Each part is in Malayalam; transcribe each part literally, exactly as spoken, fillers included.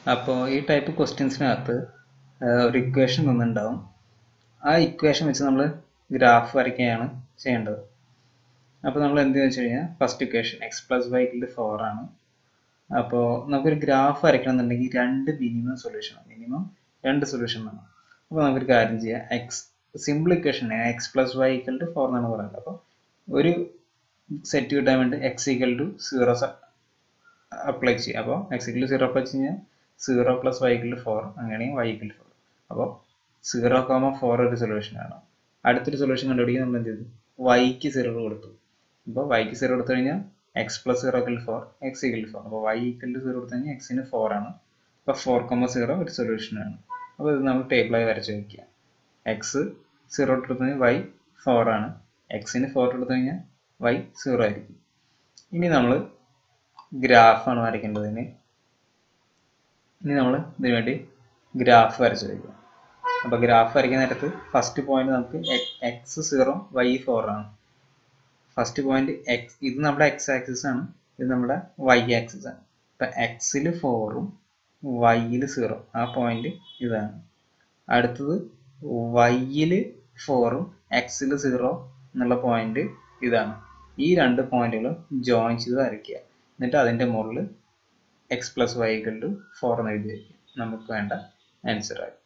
അപ്പോൾ ഈ ടൈപ്പ് ക്വസ്റ്റ്യൻസിനകത്ത് ഒരു ഇക്വേഷൻ തന്നിട്ടുണ്ടാവും. ആ ഇക്വേഷൻ വെച്ച് നമ്മൾ ഗ്രാഫ് വരയ്ക്കുകയാണ് ചെയ്യേണ്ടത്. അപ്പോൾ നമ്മൾ എന്ത് വെച്ച് കഴിഞ്ഞാൽ first equation X plus Y equal to four ആണ്. അപ്പോൾ നമുക്കൊരു ഗ്രാഫ് വരയ്ക്കണം എന്നുണ്ടെങ്കിൽ രണ്ട് മിനിമം സൊല്യൂഷൻ മിനിമം രണ്ട് സൊല്യൂഷൻ വേണം. അപ്പോൾ നമുക്കൊരു കാര്യം ചെയ്യാം, X simple equation X plus Y equal to four എന്നാണ് പറയുന്നത്. അപ്പോൾ ഒരു സെറ്റ് കിട്ടാൻ വേണ്ടി X equal to zero apply ചെയ്യുക. അപ്പോൾ X equal to zero apply കഴിഞ്ഞാൽ zero plus Y equal to four, അങ്ങനെയും വൈ ഈക്വൽ ടു ഫോർ. അപ്പോൾ സീറോ കോമ ഫോർ ഒരു സൊല്യൂഷനാണ്. അടുത്തൊരു സൊല്യൂഷൻ കണ്ടുപിടിക്കാൻ നമ്മൾ എന്ത് ചെയ്തു, വൈക്ക് സീറോ കൊടുത്തു. അപ്പോൾ വൈക്ക് സീറോ കൊടുത്തു കഴിഞ്ഞാൽ X plus zero equal to four, X equal to four. അപ്പോൾ വൈ ഈക്വൽ ടു സീറോ കൊടുത്തു കഴിഞ്ഞാൽ എക്സിന് ഫോർ ആണ്. അപ്പോൾ ഫോർ കോമ സീറോ ഒരു സൊല്യൂഷനാണ്. അപ്പോൾ ഇത് നമ്മൾ ടേബിളായി വരച്ച് വയ്ക്കുക. എക്സ് സീറോ കൊടുത്തു കഴിഞ്ഞാൽ വൈ ഫോർ ആണ്, എക്സിന് ഫോർ കൊടുത്തു കഴിഞ്ഞാൽ വൈ സീറോ ആയിരിക്കും. ഇനി നമ്മൾ ഗ്രാഫാണ് വരയ്ക്കേണ്ടതിന്. ഇനി നമ്മൾ ഇതിനു വേണ്ടി ഗ്രാഫ് വരച്ച് വയ്ക്കുക. അപ്പോൾ ഗ്രാഫ് വരയ്ക്കുന്ന നേരത്ത് ഫസ്റ്റ് പോയിന്റ് നമുക്ക് എക്സ് സീറോ വൈ ഫോർ ആണ്. ഫസ്റ്റ് പോയിന്റ് എക്സ്, ഇത് നമ്മുടെ എക്സ് ആക്സിസ് ആണ്, ഇത് നമ്മുടെ വൈ ആക്സിസ് ആണ്. അപ്പം എക്സിൽ ഫോറും വൈയിൽ സീറോ, ആ പോയിന്റ് ഇതാണ്. അടുത്തത് വൈയിൽ ഫോറും എക്സിൽ സീറോ എന്നുള്ള പോയിന്റ് ഇതാണ്. ഈ രണ്ട് പോയിന്റുകളും ജോയിൻ ചെയ്ത് വരയ്ക്കുക. എന്നിട്ട് അതിൻ്റെ മുകളിൽ X plus Y equal to four എന്ന് എഴുതി വയ്ക്കുക. നമുക്ക് വേണ്ട ആൻസർ ആയി.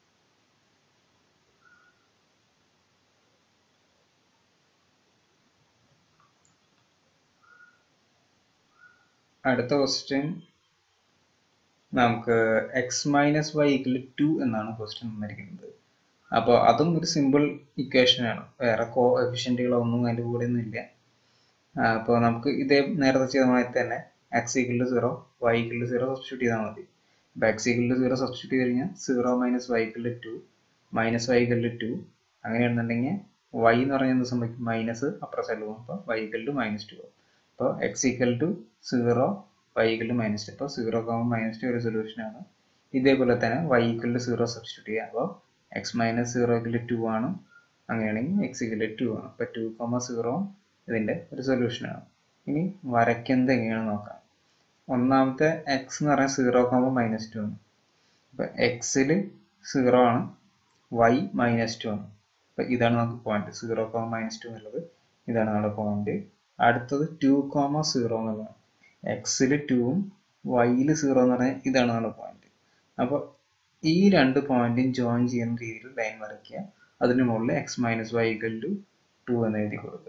അടുത്ത ക്വസ്റ്റ്യൻ നമുക്ക് X minus Y equal to എന്നാണ് ക്വസ്റ്റ്യൻ തന്നിരിക്കുന്നത്. അപ്പോൾ അതും ഒരു സിമ്പിൾ ഇക്വേഷനാണ്, വേറെ കോ എഫിഷ്യൻറ്റുകളൊന്നും അതിൻ്റെ കൂടെ ഒന്നും ഇല്ല. അപ്പോൾ നമുക്ക് ഇതേ നേരത്തെ ചെയ്ത മാതിരി തന്നെ X equal to zero Y equal to zero substitute ചെയ്താൽ മതി. അപ്പോൾ X equal to zero substitute ചെയ്ത് കഴിഞ്ഞാൽ zero minus Y equal to two, minus Y equal to two. അങ്ങനെയാണെന്നുണ്ടെങ്കിൽ വൈ എന്ന് പറഞ്ഞാൽ എന്ത് സംഭവിക്കും, മൈനസ് അപ്പുറ സൈഡിൽ പോകും. അപ്പോൾ Y equal to minus two. അപ്പോൾ X equal to zero Y equal to minus two. അപ്പോൾ സീറോ കോമ മൈനസ് ടു ഒരു സൊല്യൂഷനാണ്. ഇതേപോലെ തന്നെ Y equal to zero substitute ചെയ്യുക. അപ്പോൾ X minus zero equal to two ആണ്, അങ്ങനെയാണെങ്കിൽ എക്സ് ഈക്വൽ ടു ടു ആണ്. അപ്പോൾ ടു കോമ സീറോ ഇതിൻ്റെ ഒരു സൊല്യൂഷനാണ്. ഇനി വരയ്ക്കുന്നത് എങ്ങനെയാണെന്ന് നോക്കാം. ഒന്നാമത്തെ എക്സ് എന്ന് പറഞ്ഞാൽ സീറോ കോമ മൈനസ് ടു ആണ്. അപ്പോൾ എക്സിൽ സീറോ ആണ്, വൈ മൈനസ് ടു ആണ്. അപ്പോൾ ഇതാണ് നമുക്ക് point, zero comma minus two എന്നുള്ളത് ഇതാണ് നമ്മുടെ പോയിന്റ്. അടുത്തത് ടു കോമ സീറോ എന്നുള്ളതാണ്. എക്സിൽ ടൂവും വൈയിൽ സീറോ എന്ന് പറഞ്ഞാൽ ഇതാണ് നമ്മുടെ പോയിന്റ്. അപ്പോൾ ഈ രണ്ട് പോയിന്റും ജോയിൻ ചെയ്യുന്ന രീതിയിൽ ലൈൻ വരയ്ക്കുക. അതിന് മുകളിൽ X minus Y equal to two എന്ന് എഴുതി കൊടുക്കുക.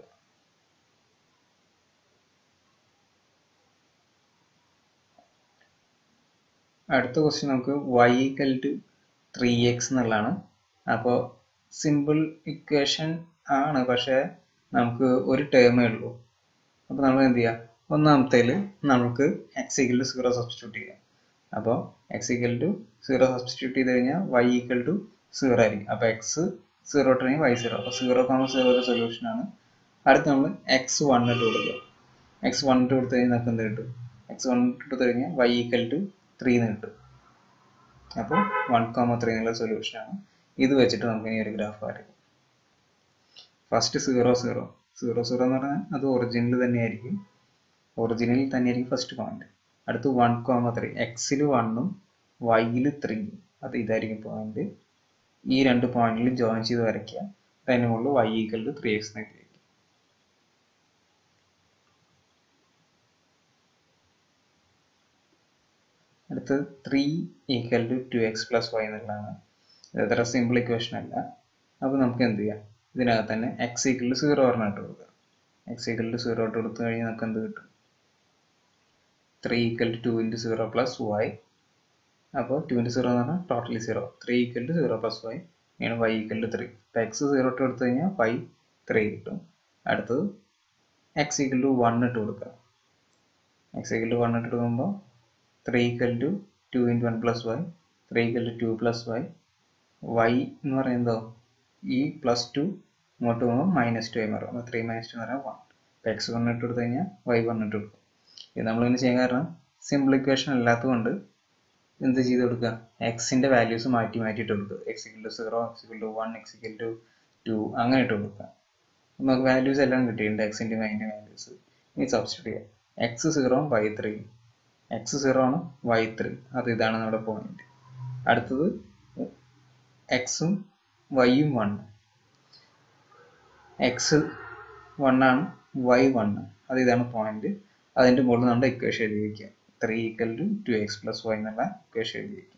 അടുത്ത ക്വസ്റ്റ്യൻ നമുക്ക് Y equal to three X എന്നുള്ളതാണ്. അപ്പോൾ സിമ്പിൾ ഇക്വേഷൻ ആണ്, പക്ഷേ നമുക്ക് ഒരു ടേമേ ഉള്ളൂ. അപ്പോൾ നമ്മൾ എന്ത് ചെയ്യുക, ഒന്നാമത്തേൽ നമുക്ക് X equal to zero substitute ചെയ്യാം. അപ്പോൾ X equal to zero substitute ചെയ്ത് കഴിഞ്ഞാൽ വൈ ഈക്വൽ ടു സീറോ ആയിരിക്കും. അപ്പോൾ എക്സ് സീറോ ഇട്ട് കഴിഞ്ഞാൽ വൈ സീറോ. അപ്പോൾ സീറോ കോമ സീറോ ഒരു സൊല്യൂഷനാണ്. അടുത്ത് നമ്മൾ എക്സ് വൺ ഇട്ട് കൊടുക്കുക. എക്സ് വൺ ഇട്ട് കൊടുത്തു കഴിഞ്ഞാൽ നമുക്ക് എന്ത് കിട്ടും, എക്സ് വൺ ഇട്ട് കൊടുത്തു കഴിഞ്ഞാൽ വൈ ഈക്വൽ ടു ത്രീ എന്ന് കിട്ടും. അപ്പോൾ വൺ കോമ ത്രീ എന്നുള്ള സൊല്യൂഷനാണ്. ഇത് വെച്ചിട്ട് നമുക്ക് ഇനി ഒരു ഗ്രാഫ് വരയ്ക്കാം. First zero zero zero zero എന്ന് പറഞ്ഞാൽ അത് ഒറിജിനൽ തന്നെയായിരിക്കും, ഒറിജിനലിൽ തന്നെയായിരിക്കും ഫസ്റ്റ് പോയിന്റ്. അടുത്ത് വൺ കോമ ത്രീ, എക്സിൽ വണ്ണും വൈയിൽ ത്രീയും, അത് ഇതായിരിക്കും പോയിന്റ്. ഈ രണ്ട് പോയിന്റിൽ ജോയിൻ ചെയ്ത് വരയ്ക്കുക. അതിന് മുകളിൽ Y equal to three X എന്ന് എഴുതി വയ്ക്കുക. അടുത്ത് three equal to two X plus Y എന്നുള്ളതാണ്. ഇത് അത്ര സിമ്പിൾ ഇക്വേഷൻ അല്ല. അപ്പോൾ നമുക്ക് എന്ത് ചെയ്യാം, ഇതിനകത്ത് തന്നെ എക്സ് ഈക്വൽ ടു സീറോ ഒരെണ്ണം ഇട്ട് കൊടുക്കുക. എക്സ് ഈക്വൽ ടു സീറോ ഇട്ട് കൊടുത്തു കഴിഞ്ഞാൽ നമുക്ക് എന്ത് കിട്ടും, three equal to two into zero plus Y. അപ്പോൾ ടു ഇൻറ്റു സീറോ എന്ന് പറഞ്ഞാൽ totally zero. Three equal to zero plus Y ആണ് വൈ ഈക്വൽ ടു ത്രീ. അപ്പോൾ എക്സ് സീറോ ഇട്ട് കൊടുത്തു കഴിഞ്ഞാൽ വൈ ത്രീ കിട്ടും. അടുത്തത് എക്സ് ഈക്വൽ ടു വൺ ഇട്ട് കൊടുക്കുക. എക്സ് ഈക്വൽ ടു വൺ ഇട്ട് കൊടുക്കുമ്പോൾ three equal to two into one plus Y, three equal to two plus Y. Y എന്ന് പറയുന്നതോ ഈ പ്ലസ് ടു ഇങ്ങോട്ട് പോകുമ്പോൾ മൈനസ് ടു ആയി മാറും. അപ്പോൾ ത്രീ മൈനസ് ടു എന്ന് പറഞ്ഞാൽ വൺ. അപ്പോൾ എക്സ് വൺ ഇട്ട് കൊടുത്തു കഴിഞ്ഞാൽ വൈ വൺ ഇട്ട് കൊടുക്കും. ഇത് നമ്മളിങ്ങനെ ചെയ്യാൻ കാരണം സിമ്പിൾ ഇക്വേഷൻ അല്ലാത്തതുകൊണ്ട് എന്ത് ചെയ്ത് കൊടുക്കുക, എക്സിൻ്റെ വാല്യൂസ് മാറ്റി മാറ്റിയിട്ട് കൊടുക്കുക. X equal to zero, X equal to one, X equal to two അങ്ങനെ ഇട്ട് കൊടുക്കുക. നമുക്ക് വാല്യൂസ് എല്ലാം കിട്ടിയിട്ടുണ്ട്, എക്സിൻ്റെ വൈൻ്റെ വാല്യൂസ്. ഇനി സബ്സ്റ്റിറ്റ്യൂട്ട് ചെയ്യാം. X zero Y three. X zero ആണ്, വൈ ത്രീ, അത് ഇതാണ് നമ്മുടെ പോയിന്റ്. അടുത്തത് എക്സും വൈയും വൺ, എക്സ് വൺ ആണ്, വൈ വൺ, അത് ഇതാണ് പോയിന്റ്. അതിൻ്റെ മുകളിൽ നമ്മുടെ ഇക്വേഷൻ എഴുതി വയ്ക്കുക, three equal to two X plus Y എന്നുള്ള ഇക്വേഷൻ എഴുതി വയ്ക്കുക.